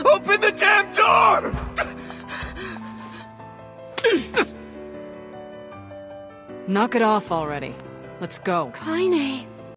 Open the damn door! Knock it off already. Let's go. Kainé.